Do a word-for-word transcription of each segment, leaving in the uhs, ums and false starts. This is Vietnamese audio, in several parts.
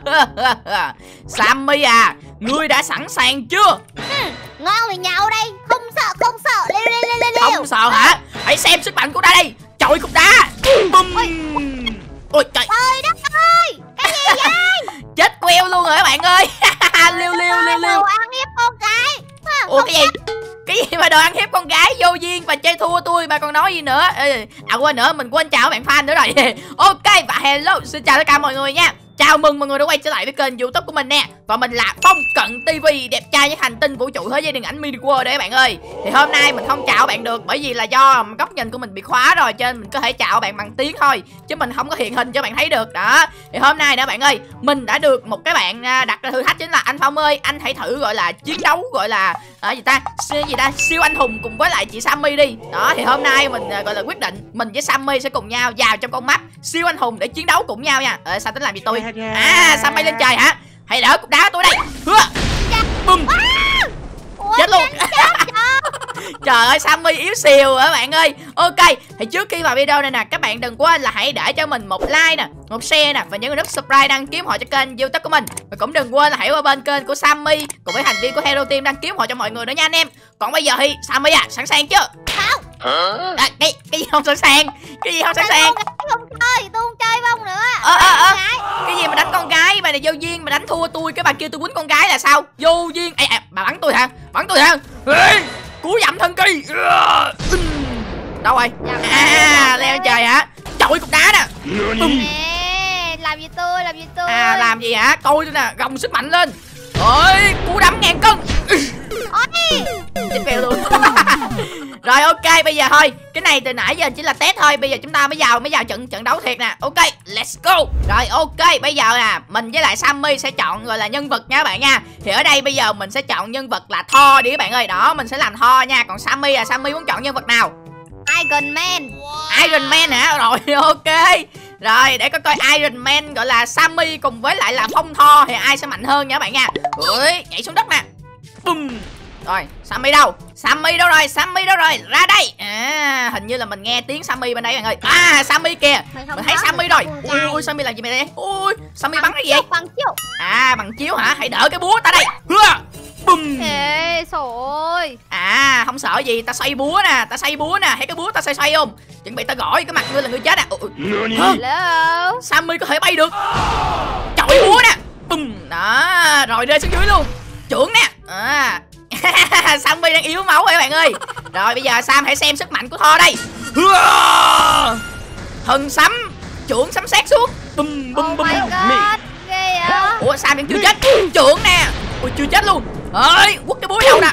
Sammy à, ngươi đã sẵn sàng chưa? Ừ, ngon thì nhậu đây, không sợ không sợ, leo leo leo leo leo. Không sợ hả? Hãy xem sức mạnh của ta đây. Chọi cục đá. Bum. Ôi trời. Trời đất ơi, cái gì vậy? Chết queo luôn rồi các bạn ơi. Liêu liêu liêu liêu. Ăn hiếp con gái. Ủa cái gì? Cái gì mà đồ ăn hiếp con gái, vô duyên và chơi thua tôi mà còn nói gì nữa. À quên nữa, mình quên chào các bạn fan nữa rồi. Ok và hello, xin chào tất cả mọi người nha. Chào mừng mọi người đã quay trở lại với kênh YouTube của mình nè. Và mình là Phong Cận ti vi, đẹp trai với hành tinh vũ trụ thế giới điện ảnh Mini World đấy các bạn ơi. Thì hôm nay mình không chào bạn được bởi vì là do góc nhìn của mình bị khóa rồi, cho nên mình có thể chào bạn bằng tiếng thôi, chứ mình không có hiện hình cho bạn thấy được đó. Thì hôm nay nữa bạn ơi, mình đã được một cái bạn đặt ra thử thách, chính là anh Phong ơi, anh hãy thử gọi là chiến đấu gọi là à, gì ta siêu gì ta siêu anh hùng cùng với lại chị Sammy đi. Đó thì hôm nay mình gọi là quyết định mình với Sammy sẽ cùng nhau vào trong con map siêu anh hùng để chiến đấu cùng nhau nha. Ờ, sao tính làm gì tôi? À, Sammy lên trời hả? Hãy đỡ cục đá tôi đây. Bum. Chết luôn. Trời ơi, Sammy yếu xìu các bạn ơi. Ok, thì trước khi vào video này nè, các bạn đừng quên là hãy để cho mình một like nè, một share nè, và nhấn nút subscribe đăng ký họ cho kênh YouTube của mình. Và cũng đừng quên là hãy qua bên kênh của Sammy cùng với thành viên của Hero Team đăng ký họ cho mọi người nữa nha anh em. Còn bây giờ thì Sammy à, sẵn sàng chưa? Không. À, cái cái gì không sẵn sàng? Cái gì không sẵn sàng? Không chơi, tôi không chơi với ông nữa. Ờ ờ ờ. Cái gì mà đánh con gái, bà này vô duyên mà đánh thua tôi, cái bà kêu tôi quýnh con gái là sao? Vô duyên. Ê, à, bà bắn tôi hả? Bắn tôi hả? Ê, cú dậm thân kỳ. Đâu rồi? À, leo trời hả? Chọi cục đá nè. Ê, làm gì tôi, làm gì tôi? À, làm gì hả? Coi tôi nè, gồng sức mạnh lên. Ôi, cú đấm ngàn cân. Ôi, chết kêu luôn. Rồi ok, bây giờ thôi, cái này từ nãy giờ chỉ là test thôi, bây giờ chúng ta mới vào mới vào trận trận đấu thiệt nè. Ok, let's go. Rồi ok, bây giờ nè, mình với lại Sammy sẽ chọn gọi là nhân vật nha các bạn nha. Thì ở đây bây giờ mình sẽ chọn nhân vật là Thor đi các bạn ơi. Đó, mình sẽ làm Thor nha. Còn Sammy là Sammy muốn chọn nhân vật nào? Iron Man. Iron Man hả? Rồi ok. Rồi để có coi Iron Man gọi là Sammy cùng với lại là Phong Thor thì ai sẽ mạnh hơn nha các bạn nha. Ui, nhảy xuống đất nè. Bum. Rồi, Sammy đâu? Sammy đâu rồi? Sammy đâu rồi? Ra đây. À, hình như là mình nghe tiếng Sammy bên đây bạn ơi. À, Sammy kìa. Mình thấy Sammy rồi. Ui, ui, Sammy làm gì mày đây? Ui, Sammy bắn cái gì vậy? Bằng chiếu. À, bằng chiếu hả? Hãy đỡ cái búa ta đây. Bum. Ê, trời. À, không sợ gì, ta xoay búa nè, ta xoay búa nè, thấy cái búa ta xoay xoay không? Chuẩn bị ta gõ cái mặt ngươi là ngươi chết à. Hello. Sammy có thể bay được. Chọi búa nè. Bum. Đó, rồi rơi xuống dưới luôn. Trưởng nè. À. Sammy đang yếu máu rồi các bạn ơi. Rồi bây giờ Sam hãy xem sức mạnh của Thor đây. Thần sấm, trưởng sấm sét xuống. Bum bum bum. Ghê vậy? Ủa Sam vẫn chưa chết. Trưởng nè. Ui chưa chết luôn. Ơi, quất cái búa đâu nè.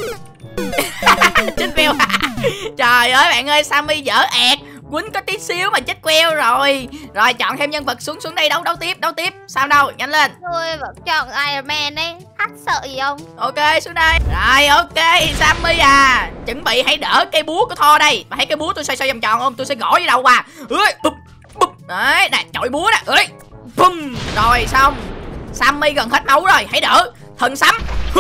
Chết queo. Trời ơi bạn ơi, Sammy dở ẹt. Quýnh có tí xíu mà chết queo rồi. Rồi chọn thêm nhân vật xuống xuống đây đấu đấu tiếp, đấu tiếp. Sao đâu, nhanh lên. Tôi vẫn chọn Iron Man đấy. Hắt sợ gì không? Ok, xuống đây. Rồi ok, Sammy à, chuẩn bị hãy đỡ cây búa của Thor đây. Mà thấy cái búa tôi xoay xoay vòng tròn không? Tôi sẽ gõ với đầu bà. Ơi, bụp bụp. Đấy, nè, chọi búa nè. Ơi. Bum. Rồi xong. Sammy gần hết máu rồi, hãy đỡ. Thần sấm.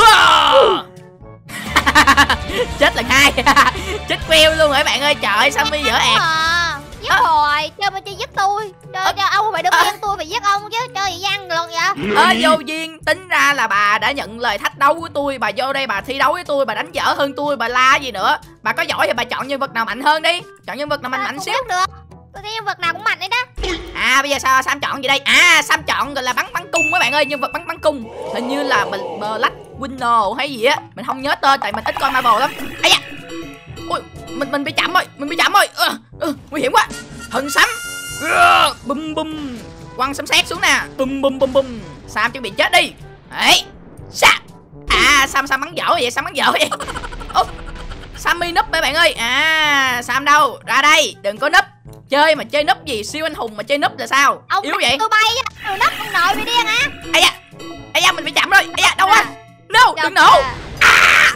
Chết lần hai. Chết queo luôn rồi các bạn ơi. Trời ơi, Sammy dở ẹt. Giết à, rồi, chơi mà chơi giết tôi. Chơi cho ông phải đứng yên à, tôi phải giết ông chứ. Chơi gì gian luôn vậy? Ơ vô duyên, tính ra là bà đã nhận lời thách đấu của tôi. Bà vô đây bà thi đấu với tôi, bà đánh dở hơn tôi, bà la gì nữa. Bà có giỏi thì bà chọn nhân vật nào mạnh hơn đi. Chọn nhân vật nào mạnh mạnh xíu. Được. Tôi thấy nhân vật nào cũng mạnh đấy đó. À bây giờ sao Sam chọn gì đây? À Sam chọn gọi là bắn bắn cung các bạn ơi, nhân vật bắn bắn cung. Hình như là mình Black Widow hay gì á, mình không nhớ tên tại mình ít coi Marvel lắm. Ây da. Ui, mình mình bị chậm rồi, mình bị chậm rồi. Ừ, ừ, nguy hiểm quá. Thần sấm. Bum bum. Quăng sấm sét xuống nè. Bum bum bum bum. Sam chuẩn bị chết đi. Đấy. Sa. À Sam Sam bắn dở vậy, Sam bắn dở vậy. Ủa, Sammy núp mấy bạn ơi. À Sam đâu? Ra đây, đừng có núp. Chơi mà chơi núp gì, siêu anh hùng mà chơi núp là sao? Ông yếu vậy? Tôi bay á, núp ông nội bị điên hả? Ây da. Ây da, mình bị chậm rồi. Ây da, đâu rồi? No, đừng nổ. À.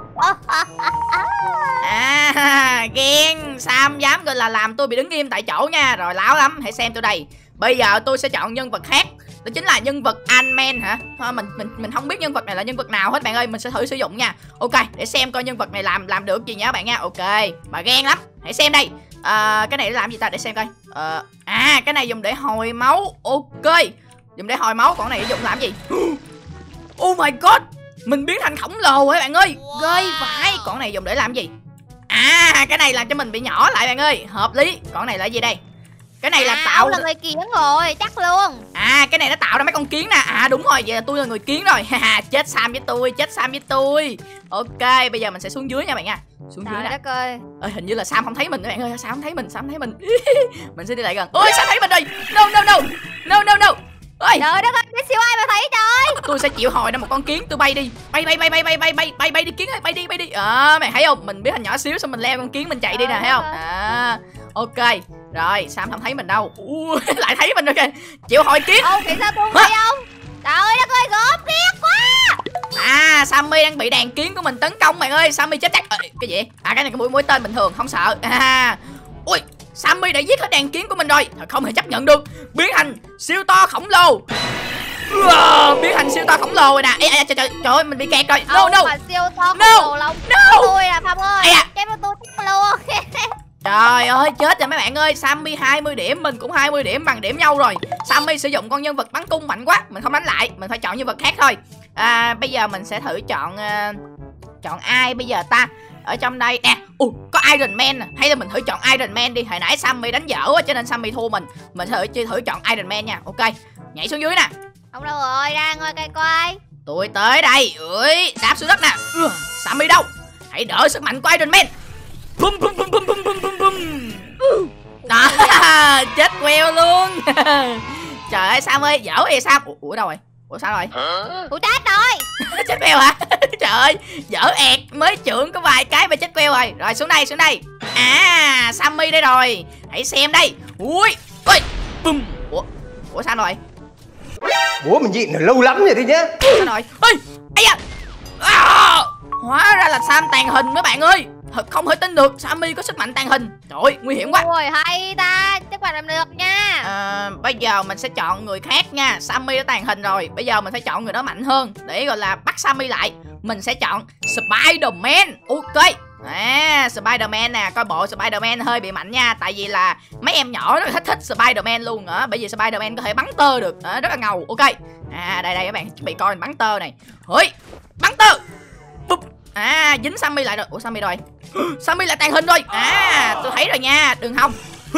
À, ghen. Sam dám gọi là làm tôi bị đứng im tại chỗ nha. Rồi láo lắm, hãy xem tôi đây. Bây giờ tôi sẽ chọn nhân vật khác. Đó chính là nhân vật Ant-Man hả? Thôi mình mình mình không biết nhân vật này là nhân vật nào hết bạn ơi, mình sẽ thử sử dụng nha. Ok, để xem coi nhân vật này làm làm được gì nha các bạn nha. Ok, bà ghen lắm. Hãy xem đây. À, cái này để làm gì ta, để xem coi. À, à cái này dùng để hồi máu. Ok. Dùng để hồi máu. Còn này dùng làm gì? Oh my god, mình biến thành khổng lồ rồi bạn ơi. Wow. Ghê vãi. Còn này dùng để làm gì? À, cái này làm cho mình bị nhỏ lại bạn ơi. Hợp lý. Còn này là gì đây? Cái này à, là tạo là người kiến rồi, chắc luôn. À, cái này nó tạo ra mấy con kiến nè. À đúng rồi, vậy là tôi là người kiến rồi. Chết Sam với tôi, chết Sam với tôi. Ok, bây giờ mình sẽ xuống dưới nha bạn nha. Xuống Trời dưới nè. đất ơi. Ê, hình như là Sam không thấy mình các bạn ơi. Sam không thấy mình, Sam không thấy mình. Mình sẽ đi lại gần. Ôi, Sam thấy mình rồi. No no no. No no no. Ôi. Trời đất ơi, cái siêu ai mà thấy trời. Tôi sẽ chịu hồi ra một con kiến, tôi bay đi. Bay bay bay bay bay bay bay bay bay đi kiến ơi, bay đi bay đi. À, mày thấy không? Mình biến thành nhỏ xíu xong mình leo con kiến mình chạy đi nè, thấy không? À, ok. Rồi, Sam không thấy mình đâu. Ui, lại thấy mình rồi kìa. Chịu hồi kiến. Ô, thì sao tôi không thấy không? Trời đất ơi, gớm ghét quá. À, Sammy đang bị đàn kiến của mình tấn công bạn ơi. Sammy chết chắc. À, cái gì? À, cái này cái mũi mũi tên bình thường, không sợ. À, ui, Sammy đã giết hết đàn kiến của mình rồi. Thật không thể chấp nhận được. Biến thành siêu to khổng lồ. Wow, biến thành siêu to khổng lồ rồi nè. Ê, ê, trời, trời, trời ơi, mình bị kẹt rồi. No Ông no. mà siêu to khổng No. lồ lòng No. tôi à Phong ơi. À. Chém vào tôi chết luôn. Trời ơi, chết rồi mấy bạn ơi. Sammy hai mươi điểm, mình cũng hai mươi điểm, bằng điểm nhau rồi. Sammy sử dụng con nhân vật bắn cung mạnh quá, mình không đánh lại, mình phải chọn nhân vật khác thôi. À, bây giờ mình sẽ thử chọn uh, chọn ai bây giờ ta? Ở trong đây nè, uh, có Iron Man nè. Hay là mình thử chọn Iron Man đi. Hồi nãy Sammy đánh dở quá cho nên Sammy thua mình. Mình thử thử chọn Iron Man nha. Ok, nhảy xuống dưới nè. Ông đâu rồi, ra ngồi coi coi. Tôi tới đây. Ui, đạp xuống đất nè. uh, Sammy đâu? Hãy đỡ sức mạnh của Iron Man. Bum bum bum bum bum bum bum bum. Đó, chết queo luôn. Trời ơi, Sam ơi, dở vậy Sam? Ủa, ủa đâu rồi? Ủa sao rồi? Ủa chết rồi. Chết queo hả? Trời ơi, dở ẹt, mới trưởng có vài cái mà chết queo rồi. Rồi xuống đây, xuống đây. À, Sammy đây rồi. Hãy xem đây. Ui, ui, bum. Ủa, ủa sao rồi? Bố mình nhịn lâu lắm rồi đấy nhá. Sao rồi? Ê, ây da. À, hóa ra là Sam tàng hình mấy bạn ơi. Thật không thể tin được, Sammy có sức mạnh tàng hình. Trời ơi, nguy hiểm quá. Ôi hay ta, chắc bạn làm được nha. À, bây giờ mình sẽ chọn người khác nha. Sammy đã tàng hình rồi, bây giờ mình phải chọn người đó mạnh hơn để gọi là bắt Sammy lại. Mình sẽ chọn Spider-Man. Ok. À, Spider-Man nè, coi bộ Spider-Man hơi bị mạnh nha. Tại vì là mấy em nhỏ rất là thích thích Spider-Man luôn á. Bởi vì Spider-Man có thể bắn tơ được à, rất là ngầu. Ok. À, đây đây các bạn chuẩn bị coi mình bắn tơ này. Ôi, bắn tơ. Bụp. À, dính Sammy lại rồi. Ủa Sammy rồi. Sammy lại tàng hình rồi. À, tôi thấy rồi nha. Đừng hòng.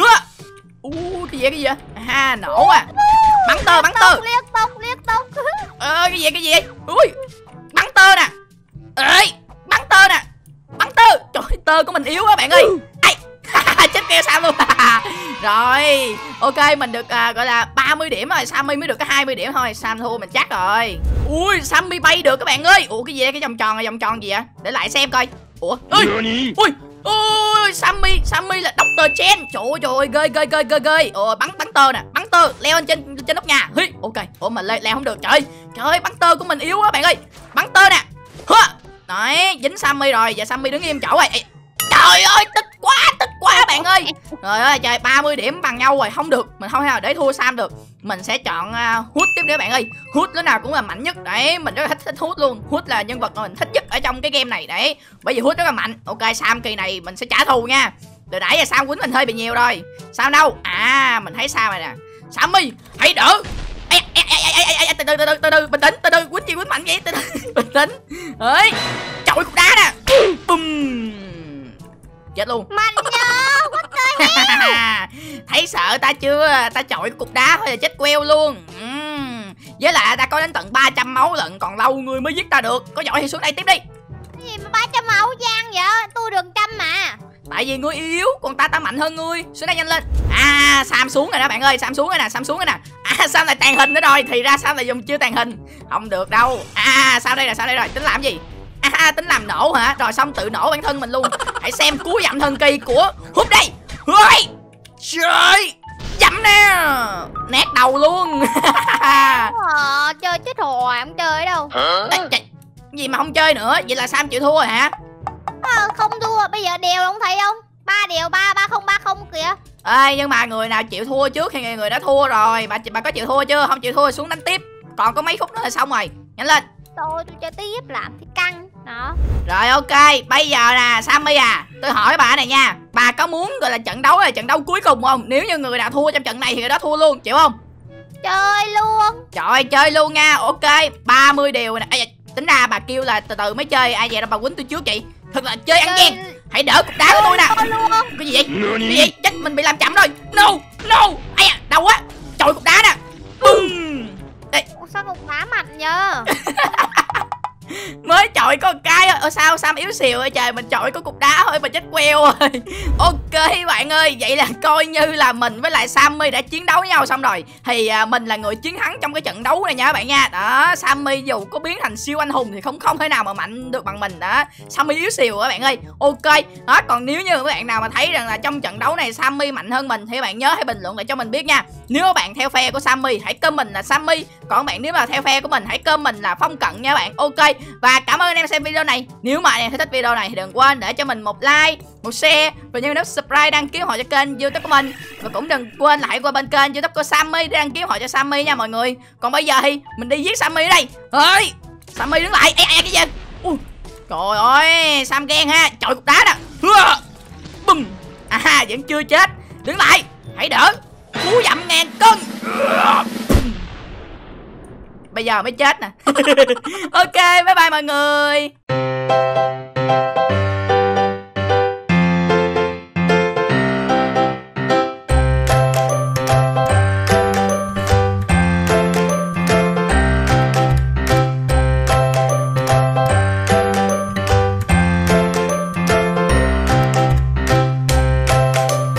Ủa, cái gì cái gì vậy? À, nổ à. Bắn tơ, bắn tơ. Liên tục, liên tục. Ờ, cái gì cái gì? Ui, bắn tơ nè. Ê, bắn tơ nè. Bắn tơ. Trời ơi, tơ của mình yếu quá bạn ơi. Ai. Chết keo Sam luôn. Rồi, ok, mình được à, gọi là ba mươi điểm rồi. Sammy mới được có hai mươi điểm thôi. Sam thua mình chắc rồi. Ui, Sammy bay được các bạn ơi. Ủa cái gì đây? Cái vòng tròn này vòng tròn gì vậy? Để lại xem coi. Ủa, ui, ui, ui, Sammy, Sammy là Doctor Chen. Trời ơi, trời ơi, ghê ghê ghê ghê ghê. Ồ, bắn bắn tơ nè, bắn tơ, leo lên trên trên nóc nhà. Hi, ok. Ủa mà leo, leo không được. Trời ơi, trời ơi, bắn tơ của mình yếu quá bạn ơi. Bắn tơ nè. Đấy, dính Sammy rồi. Giờ Sammy đứng im chỗ rồi. Trời ơi, tức quá, tức quá bạn ơi. Trời ơi, trời, ba mươi điểm bằng nhau rồi, không được. Mình không thể nào để thua Sam được. Mình sẽ chọn uh, Hood tiếp nữa bạn ơi. Hood lúc nào cũng là mạnh nhất. Đấy, mình rất là thích, thích Hood luôn. Hood là nhân vật mà mình thích nhất ở trong cái game này. Đấy, bởi vì Hood rất là mạnh. Ok, Sam kỳ này mình sẽ trả thù nha. Từ nãy giờ Sam quýnh mình hơi bị nhiều rồi. Sam đâu? À, mình thấy Sam rồi nè. Sammy, hãy đỡ. Ê, ê, ê, ê, ê, ê, từ từ từ từ từ từ bình tĩnh, từ từ, quýnh gì quýnh mạnh vậy? Từ từ, bình tĩnh. Đấy, chọi cục đá nè. Bum. Chết luôn. Mạnh nhớ. What the hell. Thấy sợ ta chưa? Ta chọi cục đá thôi là chết queo luôn. uhm. Với lại ta có đến tận ba trăm máu lận. Còn lâu người mới giết ta được. Có giỏi thì xuống đây tiếp đi. Cái gì mà ba trăm máu Giang vậy? Tôi được trăm mà. Tại vì ngươi yếu, còn ta ta mạnh hơn ngươi. Xuống đây nhanh lên. À, Sam xuống rồi đó bạn ơi. Sam xuống rồi nè, Sam xuống rồi nè. À, Sam lại tàn hình nữa rồi. Thì ra Sam lại dùng chưa tàn hình. Không được đâu. À, sao đây là sao đây rồi? Tính làm gì? À, tính làm nổ hả? Rồi xong tự nổ bản thân mình luôn. Hãy xem cú dặm thần kỳ của Hút đây. Ôi, trời, dặm nè. Nét đầu luôn. Ờ, chơi chết rồi, không chơi đâu. Ê, trời, gì mà không chơi nữa? Vậy là Sam chịu thua rồi hả? À, không thua, bây giờ đều không thấy không? Ba đều, ba ba không ba không kìa. Ê, nhưng mà người nào chịu thua trước thì người đó thua rồi. Bà bà có chịu thua chưa? Không chịu thua xuống đánh tiếp. Còn có mấy phút nữa là xong rồi. Nhanh lên. Tôi tôi chơi tiếp làm thì căng. Đó. Rồi ok, bây giờ nè Sammy à, tôi hỏi bà này nha. Bà có muốn gọi là trận đấu là trận đấu cuối cùng không? Nếu như người nào thua trong trận này thì người đó thua luôn, chịu không? Chơi luôn. Trời ơi, chơi luôn nha. Ok, ba mươi điều nè. Ê, tính ra bà kêu là từ từ mới chơi. Ai vậy đâu bà quýnh tôi trước chị. Thật là chơi ăn gian. Hãy đỡ cục đá của tôi nè. Cái gì vậy? Cái gì? Chết, mình bị làm chậm rồi. No, no. Ai à, đau quá. Trời, cục đá nè. Bum. Đây. Ủa, sao cục đá mạnh nhờ? Mới chọi có một cái thôi. Ơ sao Sam yếu xìu ơi trời, mình chọi có cục đá thôi mà chết queo rồi. Ok bạn ơi, vậy là coi như là mình với lại Sammy đã chiến đấu với nhau xong rồi. Thì à, mình là người chiến thắng trong cái trận đấu này nha các bạn nha. Đó, Sammy dù có biến thành siêu anh hùng thì không không thể nào mà mạnh được bằng mình đó. Sammy yếu xìu các bạn ơi. Ok, đó, còn nếu như các bạn nào mà thấy rằng là trong trận đấu này Sammy mạnh hơn mình thì các bạn nhớ hãy bình luận lại cho mình biết nha. Nếu các bạn theo phe của Sammy hãy comment là Sammy, còn các bạn nếu mà theo phe của mình hãy comment là Phong Cận nha các bạn. Ok. Và cảm ơn anh em xem video này. Nếu mà anh em thấy thích video này thì đừng quên để cho mình một like, một share và nhấn nút subscribe, đăng ký họ cho kênh YouTube của mình. Và cũng đừng quên là hãy qua bên kênh YouTube của Sammy để đăng ký họ cho Sammy nha mọi người. Còn bây giờ thì mình đi giết Sammy ở đây. Ơi, Sammy đứng lại. Ê, ê, cái gì? Ui, trời ơi, Sam ghen ha. Trời, cục đá nè. Bùm. À, vẫn chưa chết. Đứng lại, hãy đỡ. Cú dặm ngàn cân. Bây giờ mới chết nè. Ok, bye bye mọi người.